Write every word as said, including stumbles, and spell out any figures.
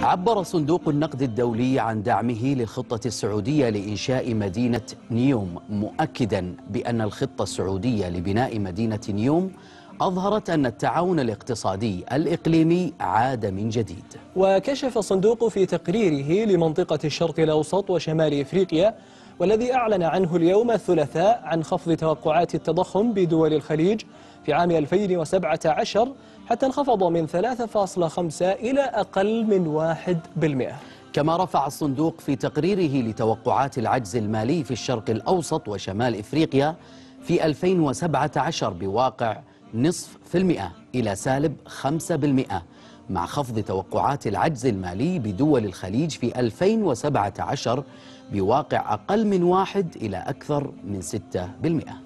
عبر صندوق النقد الدولي عن دعمه للخطة السعودية لإنشاء مدينة نيوم، مؤكدا بأن الخطة السعودية لبناء مدينة نيوم أظهرت أن التعاون الاقتصادي الإقليمي عاد من جديد. وكشف الصندوق في تقريره لمنطقة الشرق الأوسط وشمال إفريقيا، والذي أعلن عنه اليوم الثلاثاء، عن خفض توقعات التضخم بدول الخليج في عام ألفين وسبعة عشر حتى انخفض من ثلاثة فاصلة خمسة إلى أقل من واحد بالمئة. كما رفع الصندوق في تقريره لتوقعات العجز المالي في الشرق الأوسط وشمال إفريقيا في ألفين وسبعة عشر بواقع نصف في المئة إلى سالب خمسة بالمئة، مع خفض توقعات العجز المالي بدول الخليج في ألفين وسبعة عشر بواقع أقل من واحد إلى أكثر من ستة بالمئة.